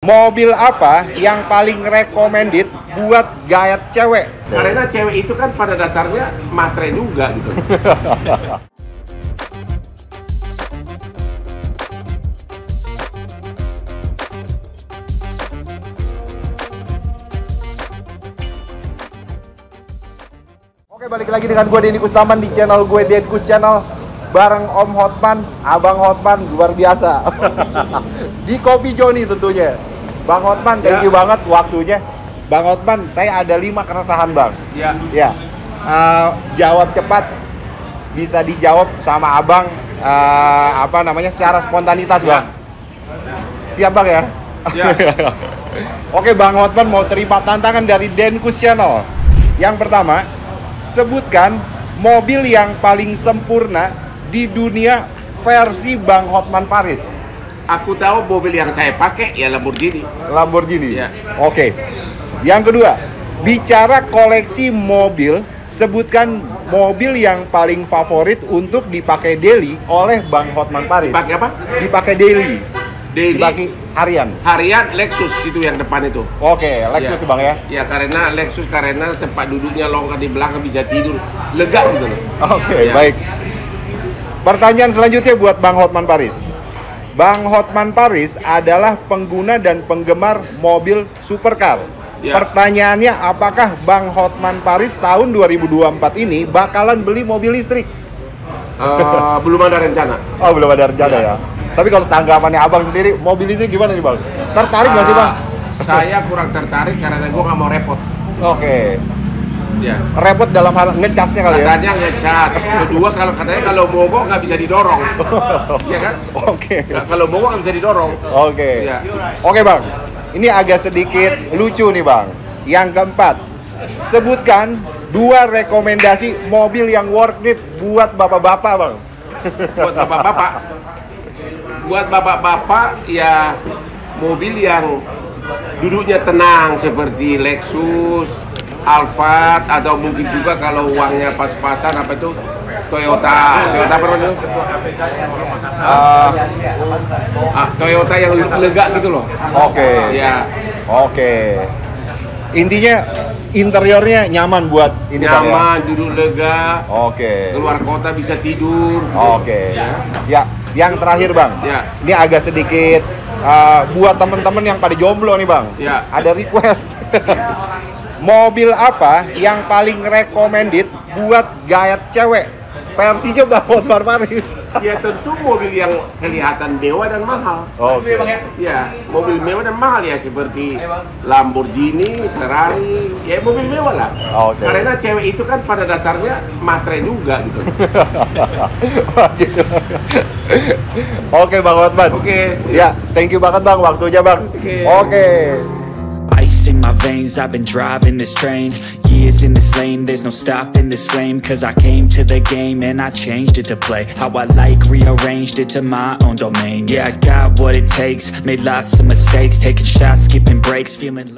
Mobil apa yang paling recommended buat gayat cewek? Karena cewek itu kan pada dasarnya matre juga gitu. Oke, balik lagi dengan gue Denny Kustaman di channel gue Denkus Channel bareng Om Hotman, Abang Hotman luar biasa. Di Kopi Joni tentunya. Bang Hotman, thank you banget waktunya. Bang Hotman, saya ada 5 keresahan Bang. Ya. Jawab cepat, bisa dijawab sama Abang secara spontanitas Bang. Siap Bang ya? Oke, Bang Hotman mau terima tantangan dari Denkus Channel. Yang pertama, sebutkan mobil yang paling sempurna di dunia versi Bang Hotman Paris. Aku tahu mobil yang saya pakai ya Lamborghini. Lamborghini. Ya. Oke. Yang kedua, bicara koleksi mobil, sebutkan mobil yang paling favorit untuk dipakai daily oleh Bang Hotman Paris. Dipakai apa? Dipakai daily. Daily. Harian. Harian Lexus itu yang depan itu. Oke, Lexus Ya. Bang ya. Ya karena Lexus karena tempat duduknya longgar di belakang bisa tidur lega gitu loh. Oke, Ya. baik. Pertanyaan selanjutnya buat Bang Hotman Paris. Bang Hotman Paris adalah pengguna dan penggemar mobil supercar. Ya. Pertanyaannya, apakah Bang Hotman Paris tahun 2024 ini bakalan beli mobil listrik? Belum ada rencana. Oh, belum ada rencana Ya. ya. Tapi kalau tanggapannya Abang sendiri, mobil listrik gimana nih Bang? Tertarik nggak sih Bang? Saya kurang tertarik karena gue nggak mau repot. Oke. Ya. Repot dalam hal ngecasnya kali ya? Katanya ngecat. Kedua katanya kalau mogok nggak bisa didorong. Iya kan? Oke. Kalau mogok nggak bisa didorong. Oke. Ya. Oke Bang, ini agak sedikit lucu nih Bang. Yang keempat, sebutkan 2 rekomendasi mobil yang worth it buat bapak-bapak Bang. Buat bapak-bapak. Buat bapak-bapak ya mobil yang duduknya tenang seperti Lexus, Alphard, atau mungkin juga kalau uangnya pas-pasan apa itu Toyota apa namanya? Toyota yang lega gitu loh. Oke. Ya. Oke. Intinya interiornya nyaman buat ini Bang ya? Nyaman, duduk lega. Oke. Keluar kota bisa tidur. Oke. Ya, yang terakhir Bang. Ya. Ini agak sedikit buat temen-temen yang pada jomblo nih Bang. Ya. Ada request. Mobil apa yang paling recommended buat gayat cewek? Versinya Bang Hotman Paris. Ya tentu mobil yang kelihatan mewah dan mahal. Oke. Ya, mobil mewah dan mahal ya seperti Lamborghini, Ferrari, ya mobil mewah lah. Oke. Karena cewek itu kan pada dasarnya matre juga gitu. Gitu. Oke Bang Hotman. Oke. Ya, thank you banget Bang waktunya Bang. Oke. Ice in my veins, I've been driving this train. Years in this lane, there's no stopping this flame. Cause I came to the game and I changed it to play how I like, rearranged it to my own domain. Yeah, I got what it takes, made lots of mistakes, taking shots, skipping breaks, feeling